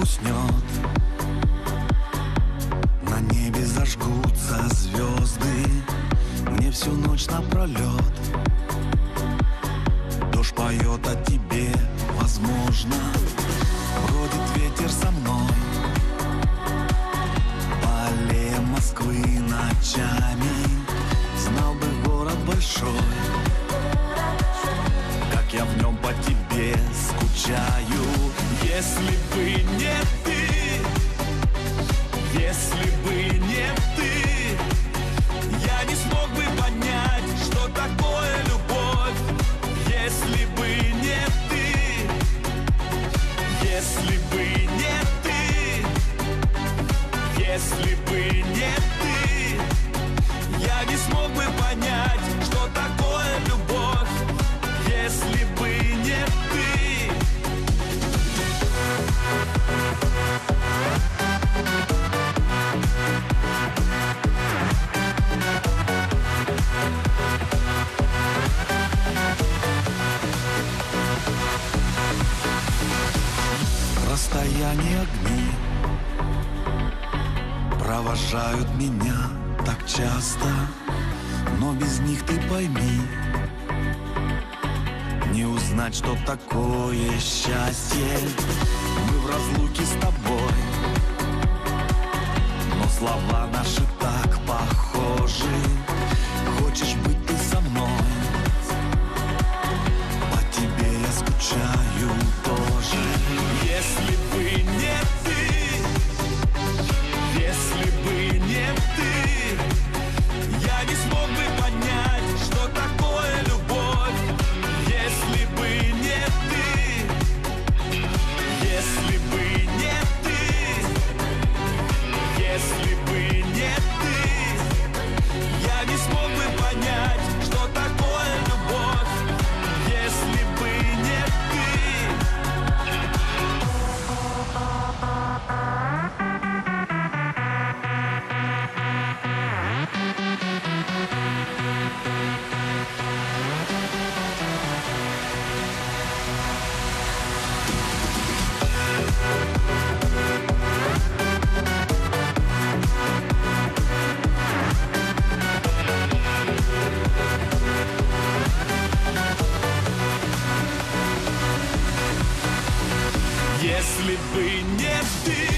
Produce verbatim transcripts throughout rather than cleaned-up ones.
уснет, на небе зажгутся звезды, мне всю ночь напролет. Дождь поет о тебе, возможно, бродит ветер со мной по аллеям Москвы ночами. Знал бы город большой, как я в нем по тебе скучаю. Если бы не ты, если бы не ты, я не смог бы понять, что такое любовь. Если бы не ты, если бы не ты, если бы не ты, я не смог бы понять, что такое любовь. Если бы не ты. Расстояние огни провожают меня так часто, но без них ты пойми, не узнать, что такое счастье. Мы в разлуке с тобой, но слова наши так похожи. Хочешь быть ты со мной, по тебе я скучаю тоже. Если бы не ты, если бы не ты, я не смог бы понять, что такое любовь. Если бы не ты, если бы не ты, если бы не ты, я не смог бы понять, что такое любовь. Если бы не ты. Если бы не ты,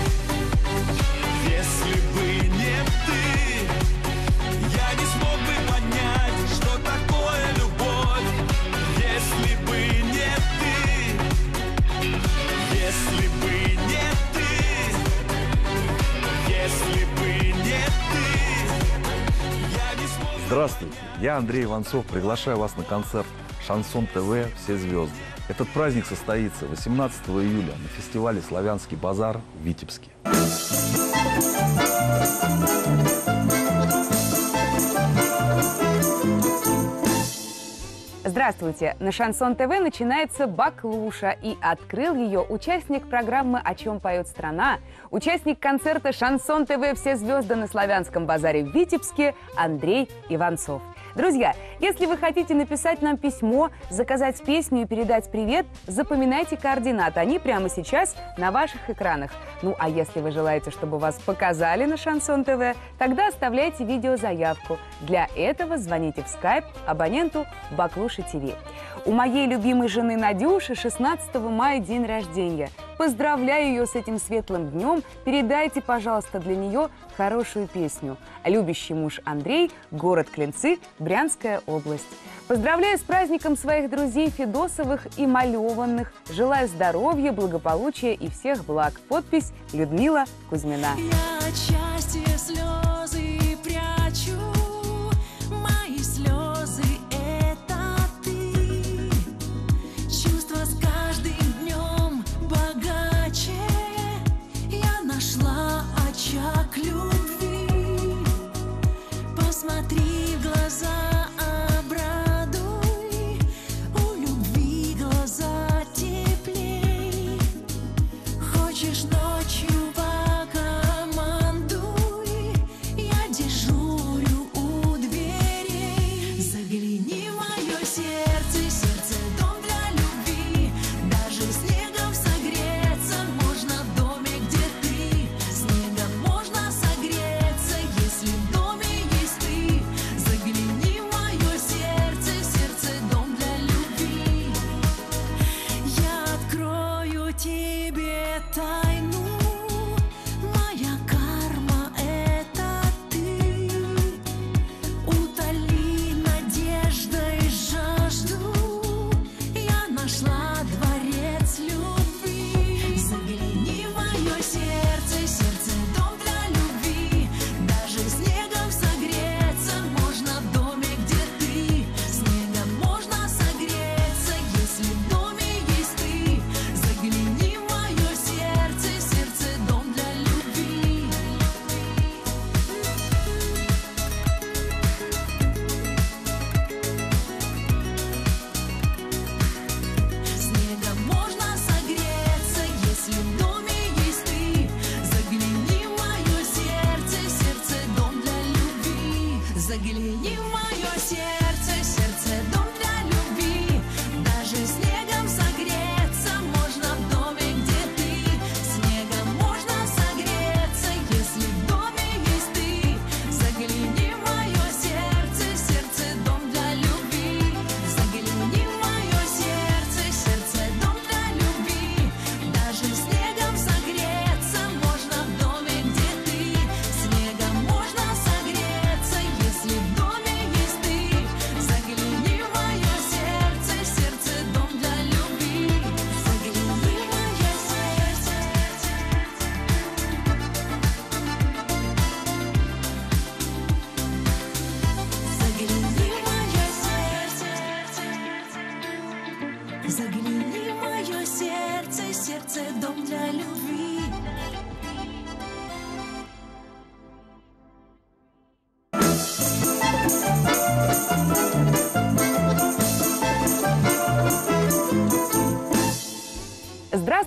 если бы не ты, я не смог бы понять, что такое любовь. Если бы не ты, если бы не ты, если бы не ты, я не смог бы... Здравствуйте, я Андрей Иванцов, приглашаю вас на концерт «Шансон ТВ. Все звезды». Этот праздник состоится восемнадцатого июля на фестивале «Славянский базар» в Витебске. Здравствуйте! На Шансон ТВ начинается «Баклуша», и открыл ее участник программы «О чем поет страна», участник концерта «Шансон ТВ. Все звезды» на Славянском базаре в Витебске Андрей Иванцов. Друзья, если вы хотите написать нам письмо, заказать песню и передать привет, запоминайте координаты. Они прямо сейчас на ваших экранах. Ну, а если вы желаете, чтобы вас показали на Шансон ТВ, тогда оставляйте видеозаявку. Для этого звоните в скайп абоненту Баклуши ТВ. У моей любимой жены Надюши шестнадцатого мая день рождения. Поздравляю ее с этим светлым днем. Передайте, пожалуйста, для нее хорошую песню. Любящий муж Андрей, город Клинцы, Брянская область. Поздравляю с праздником своих друзей Федосовых и Малеванных. Желаю здоровья, благополучия и всех благ. Подпись Людмила Кузьмина. Я отчасти слезы прячу, мои слезы — это ты. Чувства с каждым днем богаче, я нашла очаг любви. Посмотри в глаза, сердце — дом для любви. Даже снегом согреться можно, дом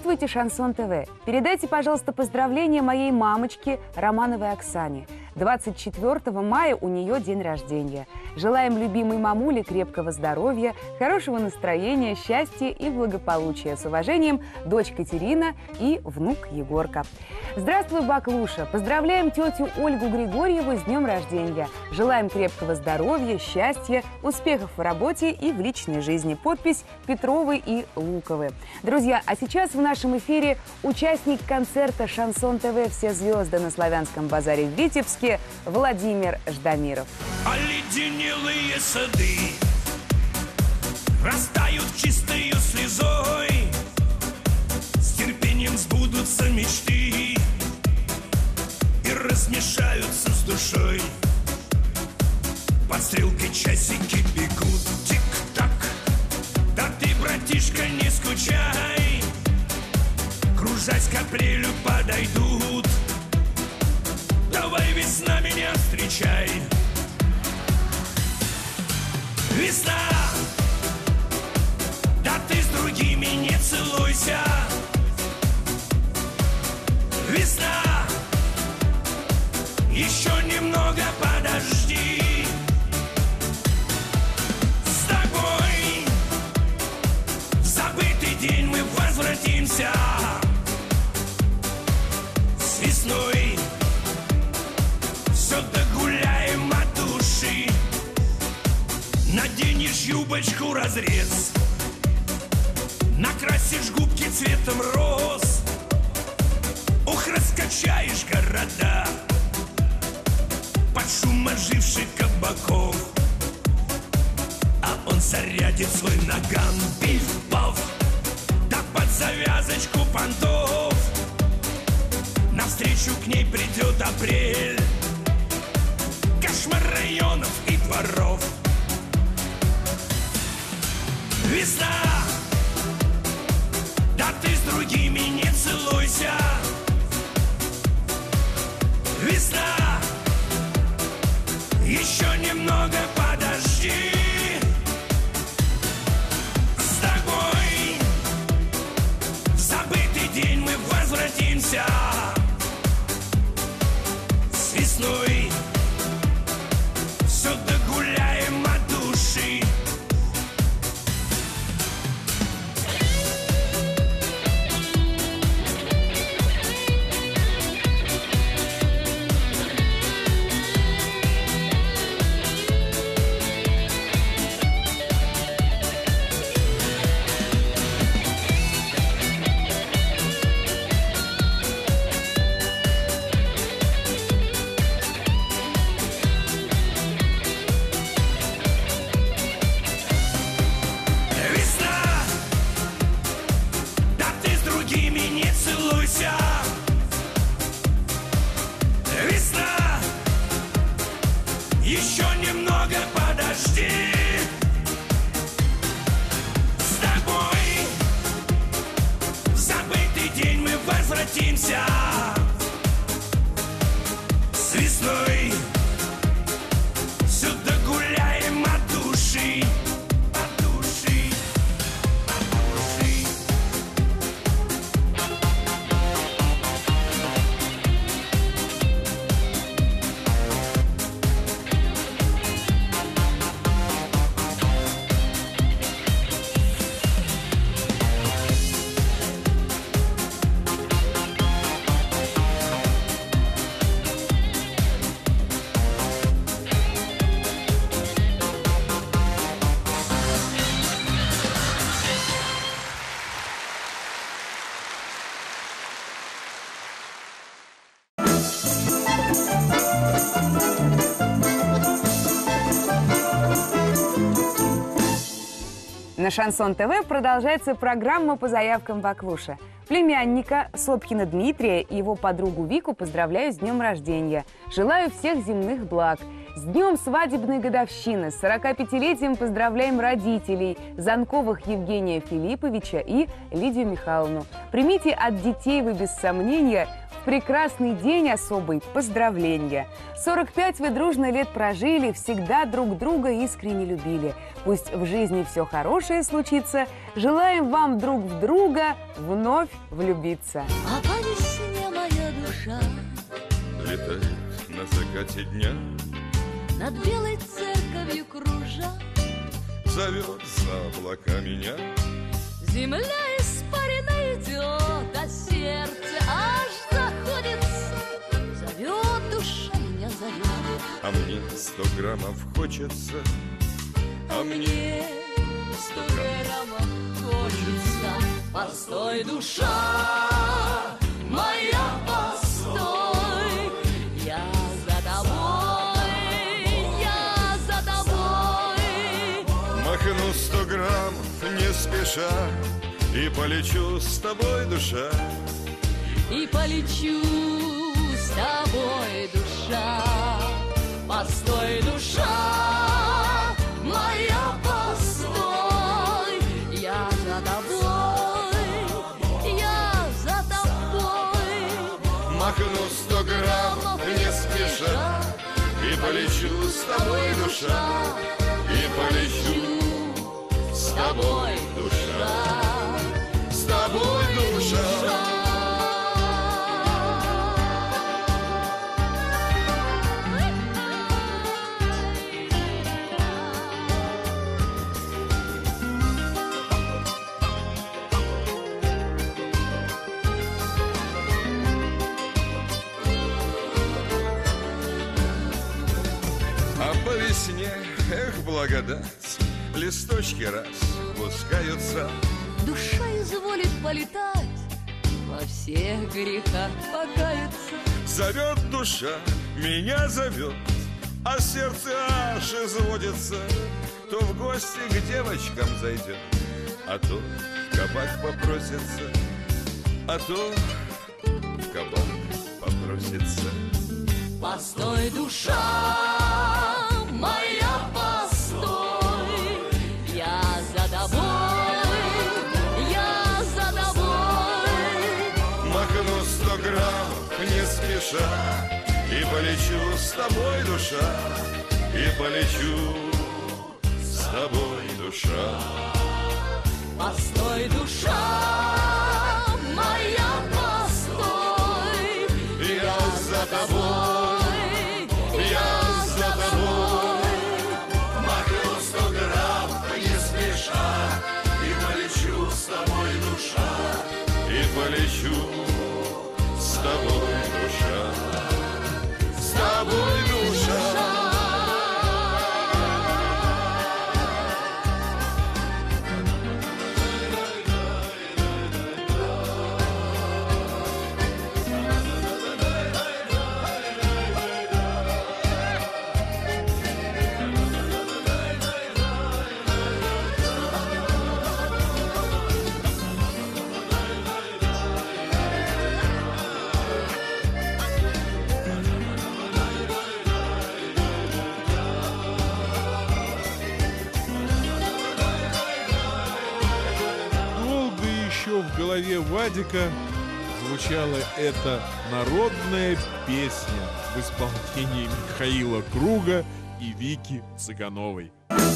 Здравствуйте, Шансон ТВ! Передайте, пожалуйста, поздравления моей мамочке Романовой Оксане. двадцать четвёртого мая у нее день рождения. Желаем любимой мамуле крепкого здоровья, хорошего настроения, счастья и благополучия. С уважением, дочь Катерина и внук Егорка. Здравствуй, Баклуша! Поздравляем тетю Ольгу Григорьеву с днем рождения. Желаем крепкого здоровья, счастья, успехов в работе и в личной жизни. Подпись Петровы и Луковы. Друзья, а сейчас в нашем эфире участник концерта Шансон ТВ «Все звезды» на Славянском базаре в Витебске Владимир Ждамиров. Оледенелые сады растают чистою слезой, с терпением сбудутся мечты и размешаются с душой. Под стрелкой часики бегут, тик-так. Да ты, братишка, не скучай, кружась к апрелю подойдут. Давай, весна, меня встречай. Весна, да ты с другими не целуйся. Весна, еще немного подожди. С тобой в забытый день мы возвратимся. С весной все догуляем от души. Наденешь юбочку разрез, накрасишь губки цветом роз. Ох, раскачаешь города под шум оживших кабаков. А он зарядит свой наган, пиф-паф, да под завязочку понтов. Навстречу к ней придет апрель, кошмар районов и дворов. Весна, да ты с другими не целуйся. Весна, еще немного подожди. С тобой в забытый день мы возвратимся. С весной все догуляем от души. Еще немного подожди. С тобой в забытый день мы возвратимся. С весной все догуляем от души. От души, от души. На Шансон ТВ продолжается программа по заявкам Баклуши. Племянника Сопкина Дмитрия и его подругу Вику поздравляю с днем рождения. Желаю всех земных благ. С днем свадебной годовщины, с сорокапятилетием поздравляем родителей Занковых Евгения Филипповича и Лидию Михайловну. Примите от детей вы без сомнения В прекрасный день особый поздравления. сорок пять вы дружно лет прожили, всегда друг друга искренне любили. Пусть в жизни все хорошее случится, желаем вам друг в друга вновь влюбиться. А по весне моя душа Летает на закате дня, над белой церковью кружа. зовет за облака меня. Земля испарина идет, а сердце аж заходится. Зовет душа, меня зовет. А мне сто граммов хочется, а мне сто граммов хочется. Постой, душа моя, постой. Я за тобой, я за тобой. махну сто граммов не спеша и полечу с тобой, душа. И полечу с тобой, душа. Постой, душа моя, постой. Я за тобой, я за тобой. Махну сто граммов не спеша и полечу с тобой, душа. И полечу с тобой, душа. С тобой, душа. А по весне, эх, благодать, листочки распускаются. Душа изволит полетать, во всех грехах покаяться. Зовет душа, меня зовет, а сердце аж изводится. То в гости к девочкам зайдет, а то в кабак попросится, а то в кабак попросится. Постой, душа моя, постой. Я за тобой, я за тобой. Махну сто граммов не спеша и полечу с тобой, душа. И полечу с тобой, душа. Постой, душа моя, постой. Я за тобой, я за тобой. Махну сто граммов не спеша и полечу с тобой, душа. И полечу с тобой, душа. С тобой, душа. Долго еще в голове Вадика звучала эта народная песня в исполнении Михаила Круга и Вики Цыгановой.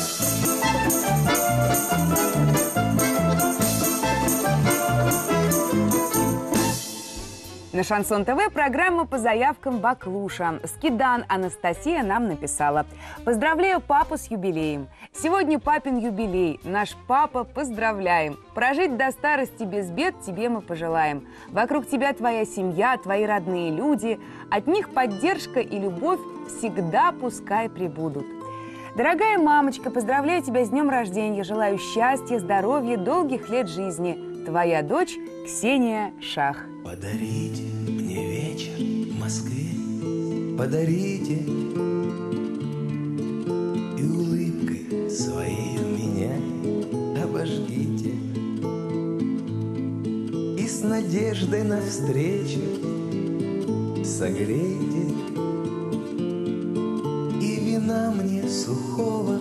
На Шансон ТВ программа по заявкам Баклуша. Скидан Анастасия нам написала: «Поздравляю папу с юбилеем. Сегодня папин юбилей. Наш папа, поздравляем. Прожить до старости без бед тебе мы пожелаем. Вокруг тебя твоя семья, твои родные люди. От них поддержка и любовь всегда пускай прибудут». Дорогая мамочка, поздравляю тебя с днем рождения. Желаю счастья, здоровья, долгих лет жизни. Твоя дочь Ксения Шах. Подарите мне вечер в Москве, подарите, и улыбкой своей меня обожгите, и с надеждой навстречу согрейте, и вина мне сухого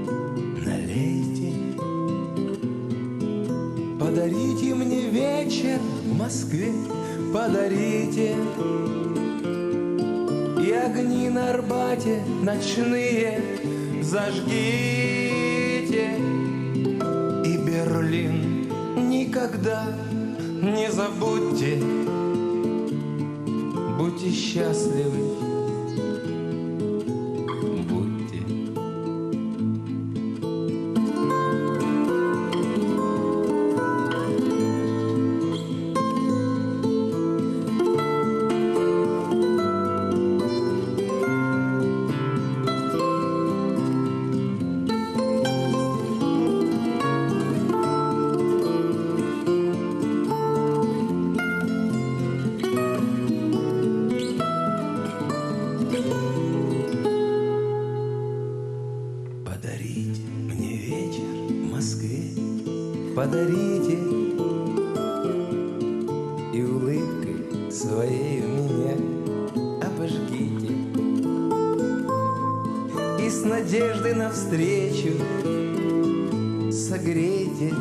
налейте. Подарите мне вечер вечер в Москве подарите. И огни на Арбате ночные зажгите. И Берлин никогда не забудьте. Будьте счастливы, будьте. Подарите мне вечер в Москве, подарите, и улыбкой своей меня обожгите. И с надеждой навстречу согрейте.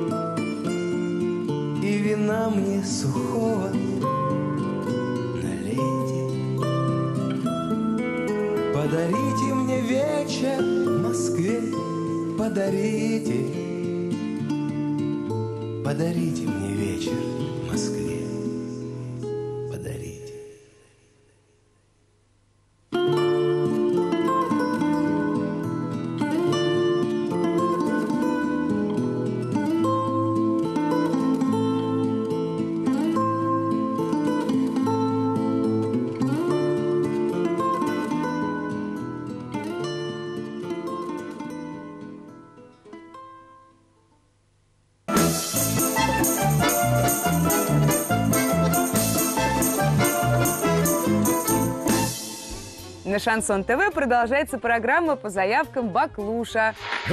И вина мне сухого налейте. Подарите мне вечер в Москве, подарите, подарите мне вечер в Москве, подарите. На Шансон ТВ продолжается программа по заявкам Баклуша.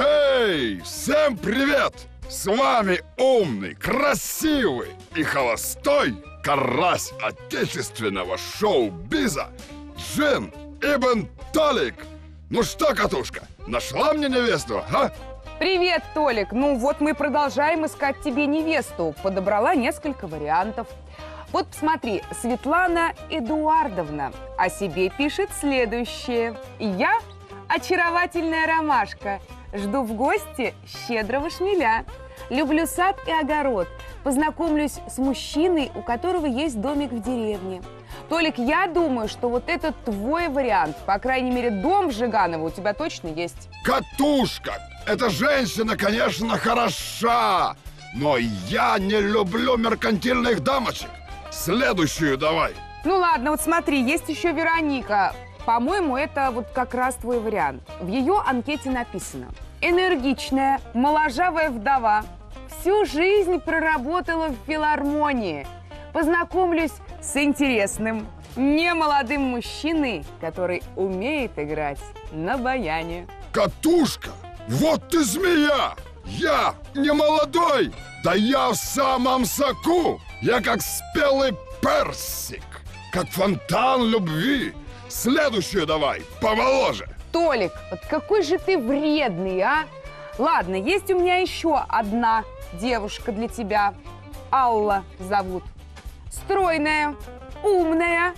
Эй, всем привет! С вами умный, красивый и холостой карась отечественного шоу-биза Джин Ибн Толик. Ну что, Катушка, нашла мне невесту, а? Привет, Толик. Ну вот мы продолжаем искать тебе невесту. Подобрала несколько вариантов. Вот посмотри, Светлана Эдуардовна о себе пишет следующее. Я очаровательная ромашка. Жду в гости щедрого шмеля. Люблю сад и огород. Познакомлюсь с мужчиной, у которого есть домик в деревне. Толик, я думаю, что вот это твой вариант. По крайней мере, дом в Жиганово у тебя точно есть. Катушка, эта женщина, конечно, хороша, но я не люблю меркантильных дамочек. Следующую давай. Ну ладно, вот смотри, есть еще Вероника. По-моему, это вот как раз твой вариант. В ее анкете написано: энергичная, моложавая вдова, всю жизнь проработала в филармонии. Познакомлюсь с интересным, немолодым мужчиной, который умеет играть на баяне. Катушка, вот ты змея! Я не молодой, да я в самом соку! Я как спелый персик, как фонтан любви. Следующую давай, помоложе. Толик, вот какой же ты вредный, а? Ладно, есть у меня еще одна девушка для тебя. Алла зовут. Стройная, умная,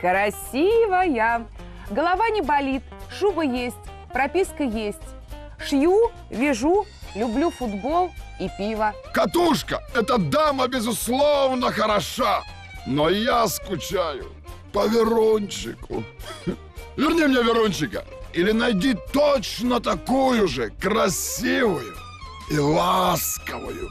красивая. Голова не болит, шуба есть, прописка есть. Шью, вяжу, люблю футбол и пиво. Катушка, эта дама, безусловно, хороша, но я скучаю по Верунчику. Верни мне Верунчика, или найди точно такую же красивую и ласковую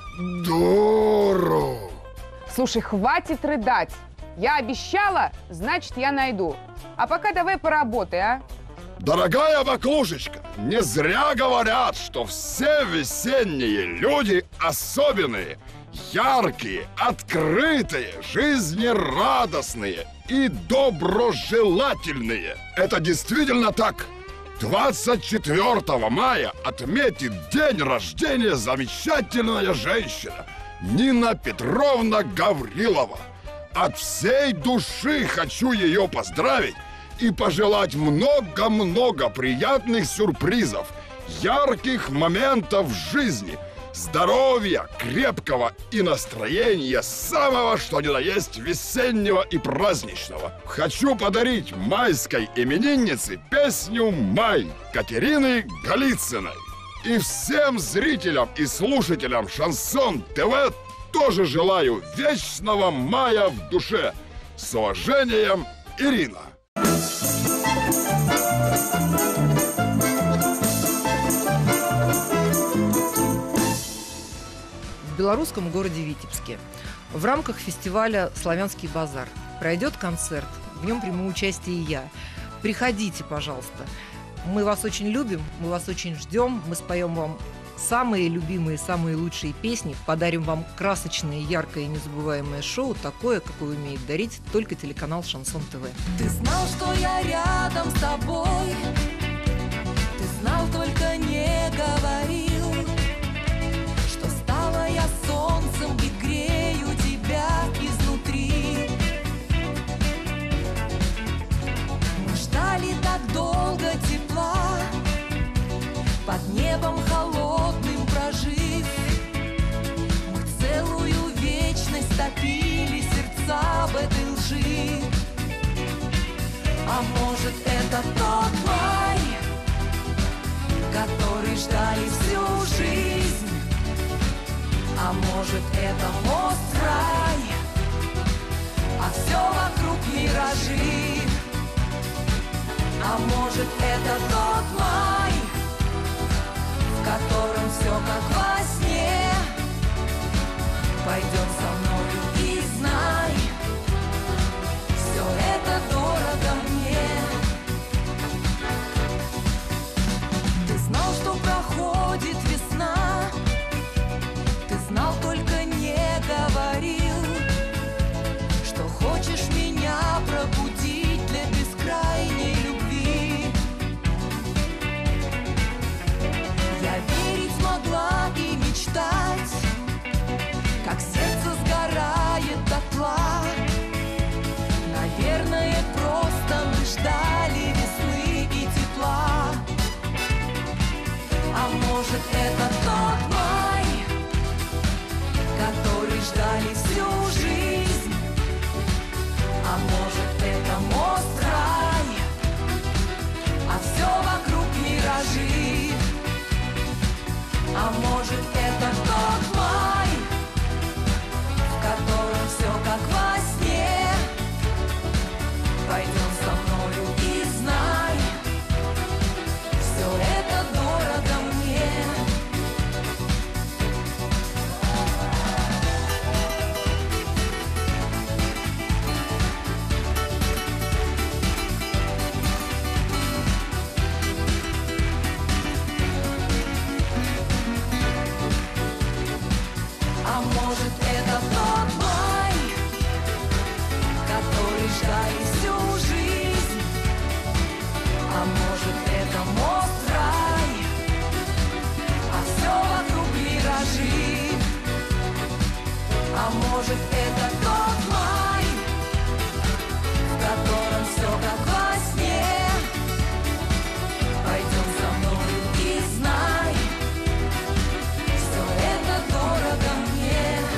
дуру. Слушай, хватит рыдать. Я обещала, значит, я найду. А пока давай поработай, а? Дорогая Баклушечка, не зря говорят, что все весенние люди особенные, яркие, открытые, жизнерадостные и доброжелательные. Это действительно так. двадцать четвёртого мая отметит день рождения замечательная женщина Нина Петровна Гаврилова. От всей души хочу ее поздравить и пожелать много-много приятных сюрпризов, ярких моментов в жизни, здоровья, крепкого и настроения самого, что ни на есть, весеннего и праздничного. Хочу подарить майской имениннице песню «Май» Катерины Голицыной. И всем зрителям и слушателям Шансон ТВ тоже желаю вечного мая в душе. С уважением, Ирина. В белорусском городе Витебске в рамках фестиваля «Славянский базар» пройдет концерт. В нем приму участие и я. Приходите, пожалуйста. Мы вас очень любим, мы вас очень ждем. Мы споем вам самые любимые, самые лучшие песни, подарим вам красочное, яркое и незабываемое шоу, такое, какое умеет дарить только телеканал Шансон ТВ. Ты знал, что я рядом с тобой, ты знал, только не говорил, что стала я солнцем и грею тебя изнутри. Мы ждали так долго тепла, под небом холодным прожив. Мы целую вечность топили сердца в этой лжи. А может, это тот май, который ждали всю жизнь? А может, это мост в рай, а все вокруг миражи? А может, это тот май, в котором все как во сне? Пойдем со мною и знай, все это дорого мне. Ты знал, что проходит весна, ты знал, только не говорил, что хочешь меня пробудить для бескрайней любви. Я верить могла и мечтать, как сердце сгорает дотла. Наверное, просто мы ждали весны и тепла. А может, это тот май, который ждали всю жизнь? А может, это мост в рай, а все вокруг миражи? А может, это тот май, в котором все как во сне? Пойдем со мною и знай, все это дорого мне. А может, это тот май, который ждали всю жизнь? А может, это мост в рай, а все вокруг миражи? А может, это тот май, в котором все как во сне? Пойдем со мною и знай, все это дорого мне.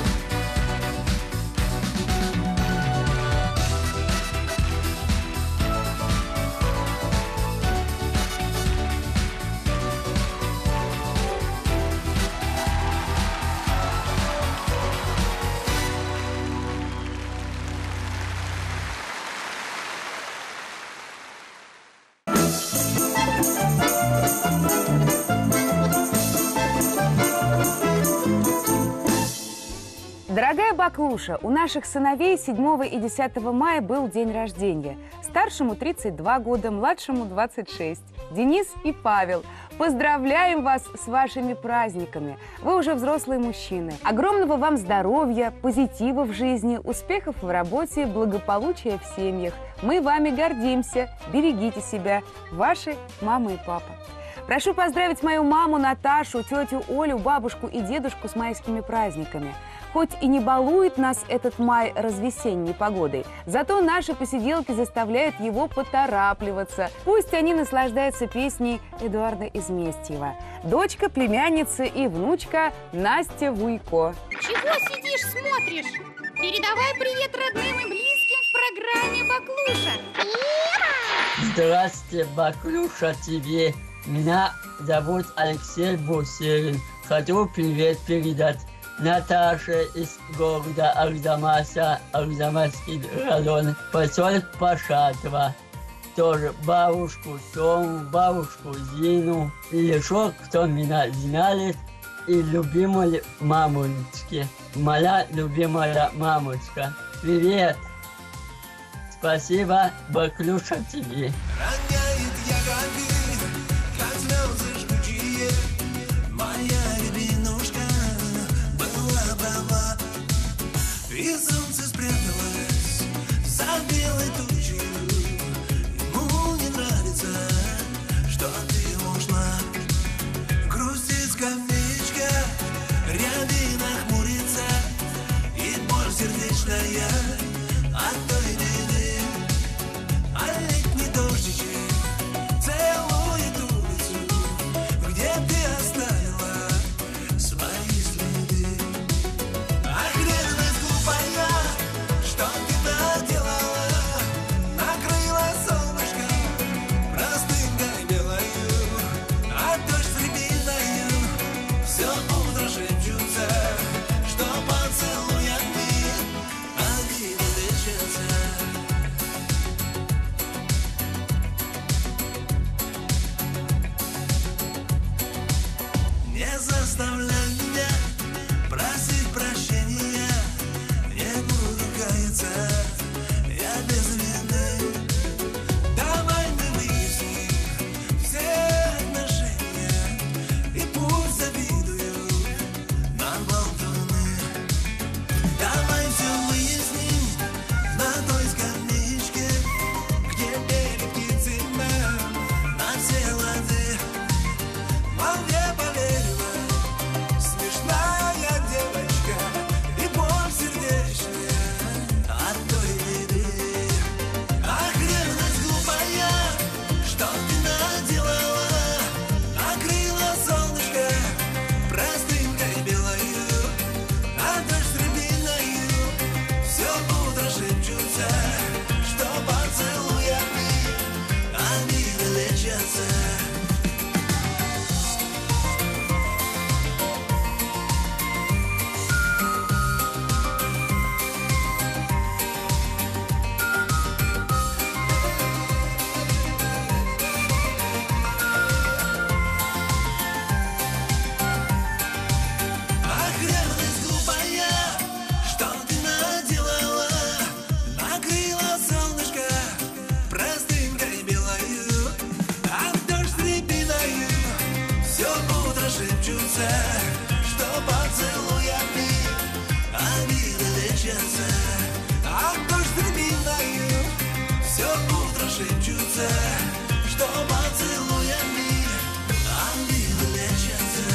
Дорогая Баклуша, у наших сыновей седьмого и десятого мая был день рождения. Старшему тридцать два года, младшему двадцать шесть. Денис и Павел, поздравляем вас с вашими праздниками. Вы уже взрослые мужчины. Огромного вам здоровья, позитива в жизни, успехов в работе, благополучия в семьях. Мы вами гордимся. Берегите себя. Ваши мама и папа. Прошу поздравить мою маму Наташу, тетю Олю, бабушку и дедушку с майскими праздниками. Хоть и не балует нас этот май развесенней погодой, зато наши посиделки заставляют его поторапливаться. Пусть они наслаждаются песней Эдуарда Изместьева. дочка, племянница и внучка Настя Вуйко. Чего сидишь, смотришь? Передавай привет родным и близким в программе «Баклуша». Здравствуйте, Баклуша тебе. Меня зовут Алексей Бусерин. Хочу привет передать Наташе из города Арзамаса, Арзамасский район, поселок Пашатова. Тоже бабушку Тому, бабушку Зину, и еще кто меня знает, и любимой мамочки. Моя любимая мамочка. Привет! Спасибо, Баклуша тебе. Роняет ягоды, как слезы жгучие. Моя рябинушка была права, и солнце спряталось за белой тучей. Ему не нравится, что ты ушла. Грустит скамеечка, рябина хмурится, и боль сердечная от той беды. А летний дождичек целует улицу, где ты оставила свои следы. Ах, ревность глупая, что ты наделала? Накрыла солнышко простынкой белою, а дождь с рябиною все утро шепчутся, что поцелуями обиды лечатся. Не заставляй меня просить прощения, не буду каяться, я без вины. Давай мы выясним все отношения, и пусть завидуют нам болтуны. Давай все выясним на той скамеечке, где пели птицы нам на все лады. Мол, не поверила смешная девочка, и боль сердечная от той беды. Ах, ревность глупая, что ты наделала? Накрыла солнышко простынкой белою, а дождь с рябиною все утро шепчутся, что поцелуями обиды лечатся. Ах, ревность глупая, что ты наделала? Накрыла солнышко простынкой белою, а дождь с рябиною все утро шепчутся, что поцелуями обиды лечатся. А дождь с рябиною все утро шепчутся, что поцелуями обиды лечатся.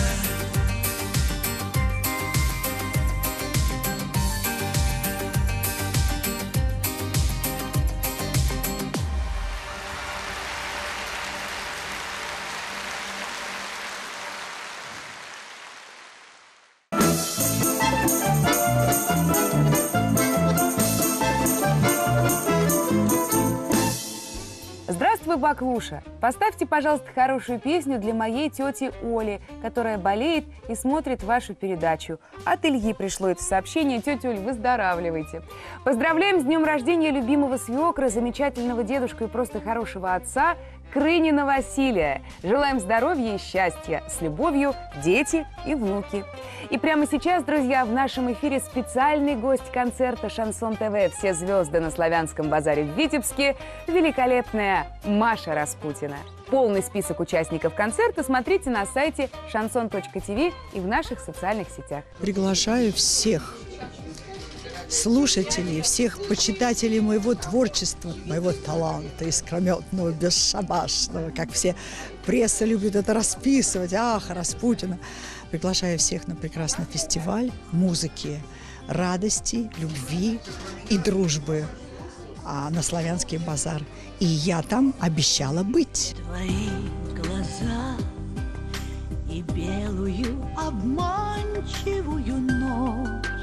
Здравствуй, Баклуша! Поставьте, пожалуйста, хорошую песню для моей тети Оли, которая болеет и смотрит вашу передачу. От Ильи пришло это сообщение. Тетя Оль, выздоравливайте. Поздравляем с днем рождения любимого свекра, замечательного дедушку и просто хорошего отца Крынина Василия. Желаем здоровья и счастья. С любовью, дети и внуки. И прямо сейчас, друзья, в нашем эфире специальный гость концерта «Шансон ТВ. Все звезды на Славянском базаре в Витебске» великолепная Маша Распутина. Полный список участников концерта смотрите на сайте шансон точка тв и в наших социальных сетях. Приглашаю всех слушателей, всех почитателей моего творчества, моего таланта искрометного, бесшабашного, как все пресса любит это расписывать, ах, Распутина. Приглашаю всех на прекрасный фестиваль музыки, радости, любви и дружбы а, на Славянский базар. И я там обещала быть. Твои глаза и белую обманчивую ночь.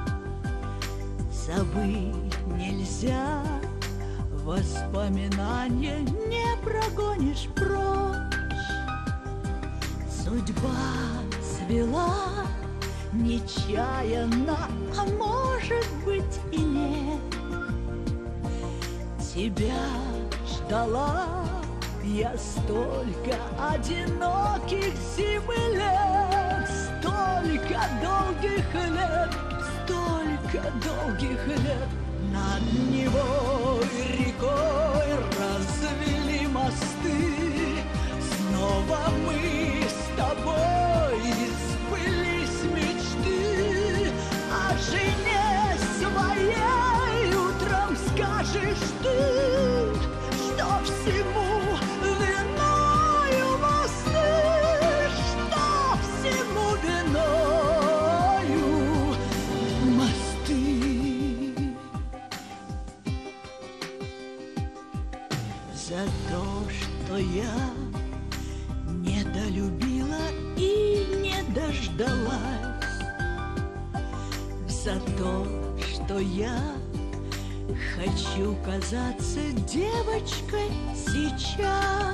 Забыть нельзя, воспоминания не прогонишь прочь. Судьба свела нечаянно, а может быть и нет. Тебя ждала я столько одиноких зим и лет, столько долгих лет, столько долгих лет. Над Невой рекой развели мосты, снова мы с тобой сбылись мечты. О жене своей утром скажешь ты, что всему виною мосты, что всему виною мосты. За то, что я недолюбила и не дождалась, за то, что я хочу казаться девочкой сейчас.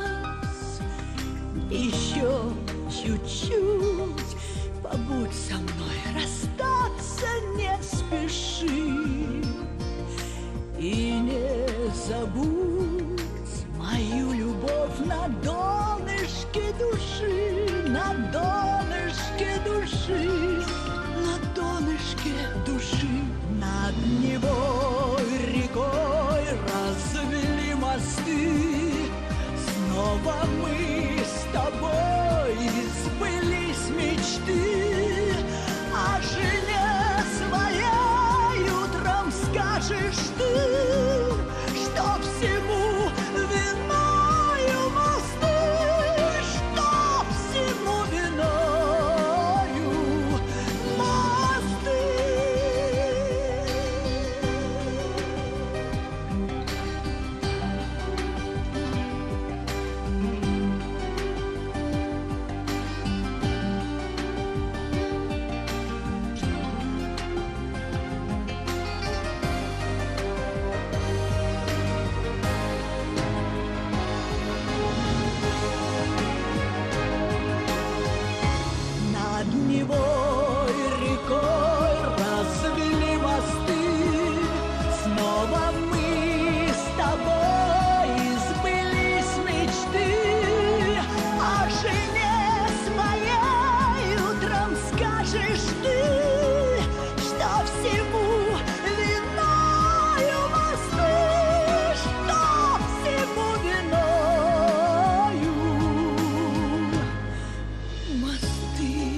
Еще чуть-чуть побудь со мной, расстаться не спеши. И не забудь мою любовь на донышке души, на донышке души, на донышке души. Над Невой рекой развели мосты, снова мы с тобой сбылись мечты. О жене своей утром скажешь ты, что всему виною мосты, что всему виною мосты. Над Невой рекой развели мосты, снова мы с тобой сбылись мечты. О жене своей утром скажешь ты, что всему виною мосты, что всему виною мосты.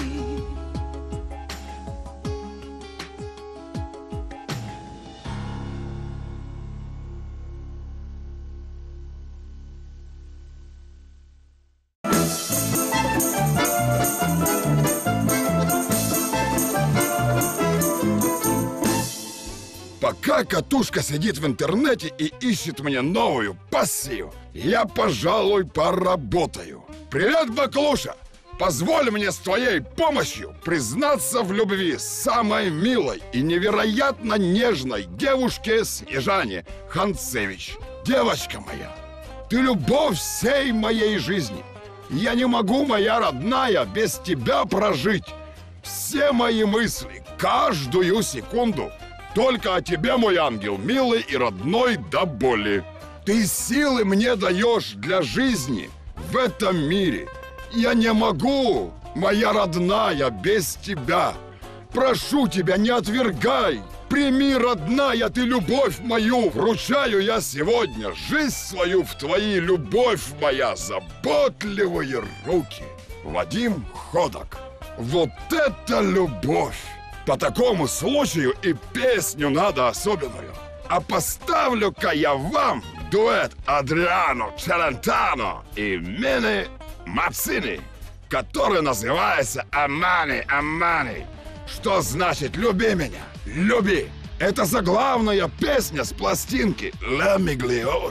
Пока Катушка сидит в интернете и ищет мне новую пассию, я, пожалуй, поработаю. Привет, Баклуша! Позволь мне с твоей помощью признаться в любви самой милой и невероятно нежной девушке Снежане Ханцевич. Девочка моя, ты любовь всей моей жизни. Я не могу, моя родная, без тебя прожить. Все мои мысли, каждую секунду только о тебе, мой ангел, милый и родной до боли. Ты силы мне даешь для жизни в этом мире. Я не могу, моя родная, без тебя. Прошу тебя, не отвергай. Прими, родная, ты любовь мою. Вручаю я сегодня жизнь свою в твои, любовь моя, заботливые руки. Вадим Ходок. Вот это любовь! По такому случаю и песню надо особенную. А поставлю-ка я вам дуэт Адриано Челентано и Мини Мацини, который называется «Амани, Амани», что значит «люби меня, люби». Это заглавная песня с пластинки «Ла Миглиори».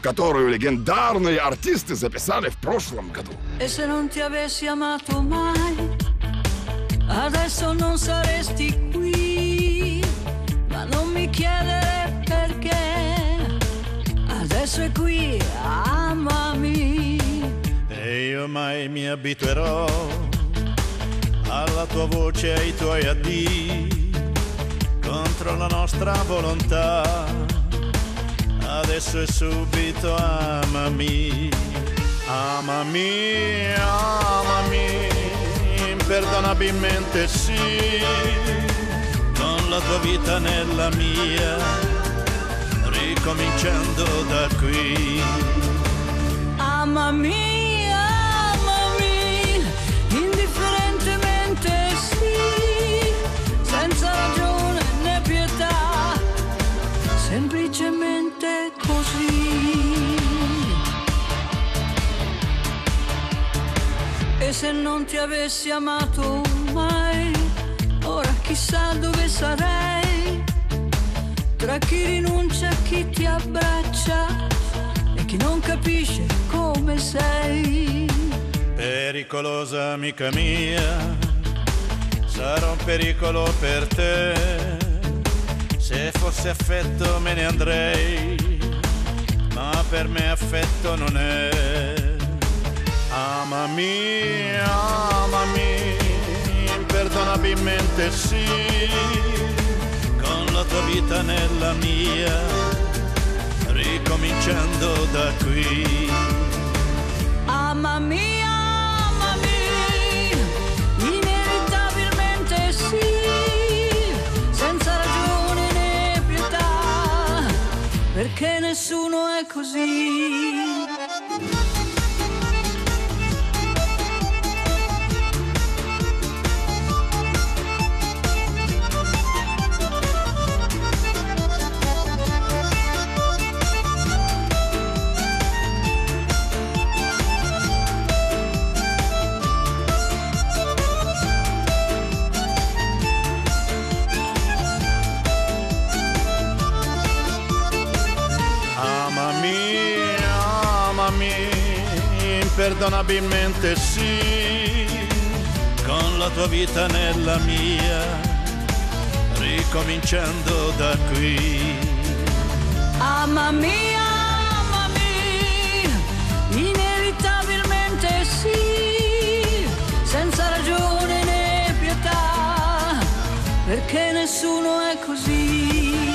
которую легендарные артисты записали в прошлом году. E se non ti avessi amato mai, adesso non saresti qui. Ma non mi chiedere perché, adesso è qui, amami. E io mai mi abituerò alla tua voce e ai tuoi addii, contro la nostra volontà. Adesso è subito, amami, amami, amami, imperdonabilmente sì, con la tua vita nella mia, ricominciando da qui. Amami, amami, indifferentemente sì, senza ragione né pietà, semplicemente così. E se non ti avessi amato mai, ora chissà dove sarei, tra chi rinuncia e chi ti abbraccia e chi non capisce come sei. Pericolosa amica mia, sarò un pericolo per te. Se fosse affetto me ne andrei, ma per me affetto non è. Amami, amami, imperdonabilmente sì, con la tua vita nella mia, ricominciando da qui. Amami, amami, inevitabilmente sì, senza ragione né pietà, perché nessuno è così. Imperdonabilmente sì, con la tua vita nella mia, ricominciando da qui. Amami, amami, inevitabilmente sì, senza ragione né pietà, perché nessuno è così.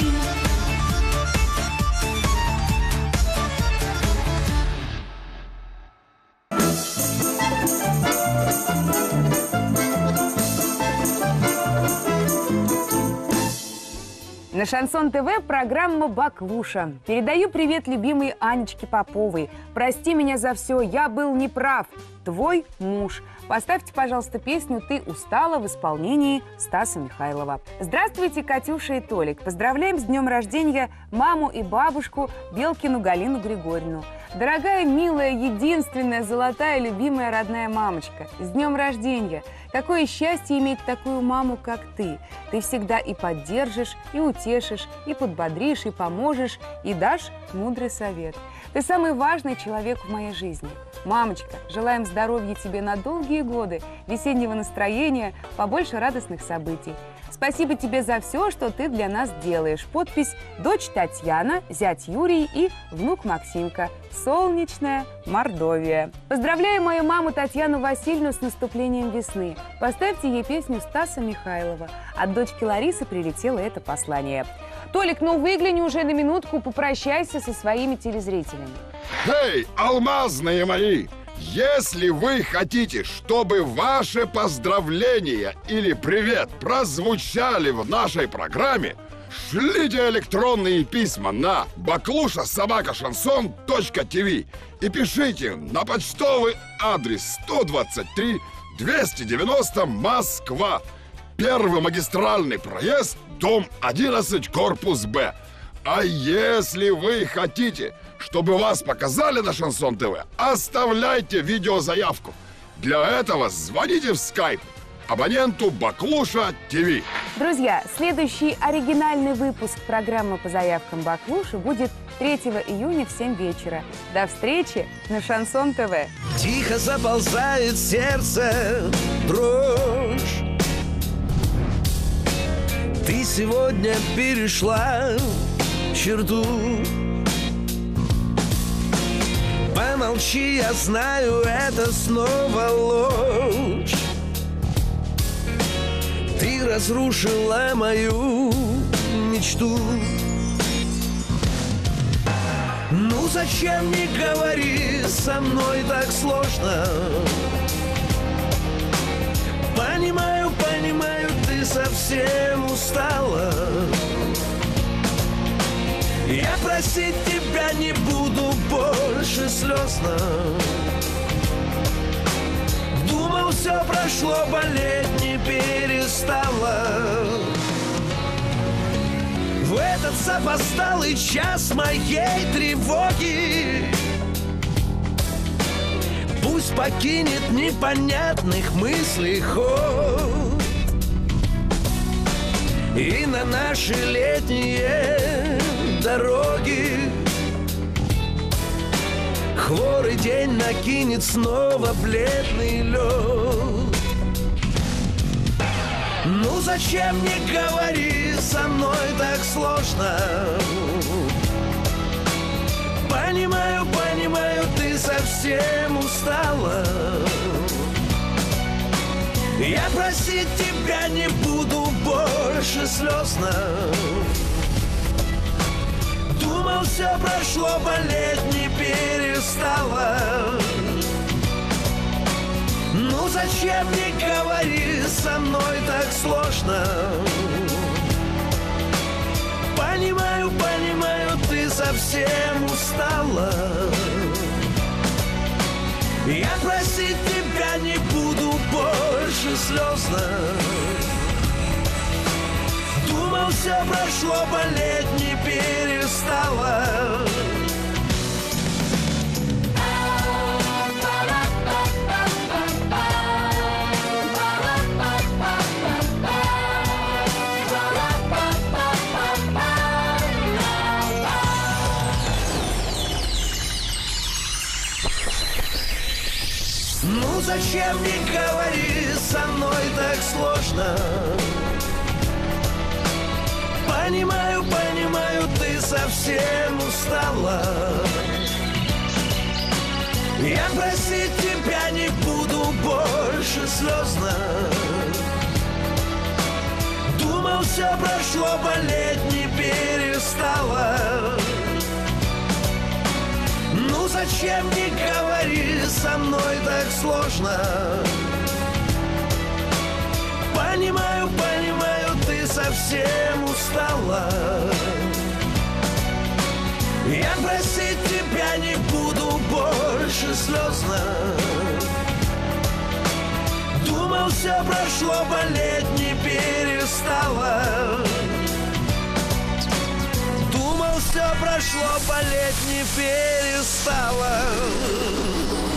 На Шансон ТВ программа «Баклуша». Передаю привет любимой Анечке Поповой. Прости меня за все, я был неправ. Твой муж. Поставьте, пожалуйста, песню «Ты устала» в исполнении Стаса Михайлова. Здравствуйте, Катюша и Толик. Поздравляем с днем рождения маму и бабушку Белкину Галину Григорьевну. Дорогая, милая, единственная, золотая, любимая, родная мамочка, с днем рождения! Какое счастье иметь такую маму, как ты. Ты всегда и поддержишь, и утешишь, и подбодришь, и поможешь, и дашь мудрый совет. Ты самый важный человек в моей жизни. Мамочка, желаем здоровья тебе на долгие годы, весеннего настроения, побольше радостных событий. Спасибо тебе за все, что ты для нас делаешь. Подпись «Дочь Татьяна, зять Юрий и внук Максимка. Солнечная Мордовия». Поздравляю мою маму Татьяну Васильевну с наступлением весны. Поставьте ей песню Стаса Михайлова. От дочки Ларисы прилетело это послание. Толик, ну выгляни уже на минутку, попрощайся со своими телезрителями. Эй, алмазные мои! Если вы хотите, чтобы ваши поздравления или привет прозвучали в нашей программе, шлите электронные письма на баклуша собака шансон точка тв и пишите на почтовый адрес сто двадцать три двести девяносто Москва. Первый магистральный проезд, дом одиннадцать, корпус Б. А если вы хотите, чтобы вас показали на Шансон ТВ, оставляйте видеозаявку. Для этого звоните в скайп абоненту Баклуша ТВ. Друзья, следующий оригинальный выпуск программы по заявкам Баклуши будет третьего июня в семь вечера. До встречи на Шансон ТВ. Тихо заползает сердце дрожь. Ты сегодня перешла черту. Помолчи, я знаю, это снова ложь. Ты разрушила мою мечту. Ну зачем не говори со мной так сложно? Понимаю, понимаю, ты совсем устала. Я просить тебя не буду больше слезно. Думал, все прошло, болеть не перестала. В этот запоздалый час моей тревоги пусть покинет непонятных мыслей ход. И на наши летние дороги хворый день накинет снова бледный лед. Ну зачем не говори со мной так сложно? Понимаю, понимаю, ты совсем устала. Я просить тебя не буду больше слезно. Думал, все прошло, болеть не перестала. Ну зачем не говори со мной так сложно? Понимаю, понимаю, ты совсем устала. Я просить тебя не буду больше слезно. Думал, все прошло, болеть не перестала. Ну зачем не говори со мной так сложно? Понимаю, понимаю, ты совсем устала. Я просить тебя не буду больше слезно. Думал, все прошло, болеть не перестала. Ну зачем не говори со мной так сложно? Понимаю, понимаю, ты совсем устала. Я просить тебя не буду больше слезно. Думал, все прошло, болеть не перестала. Думал, все прошло, болеть не перестала.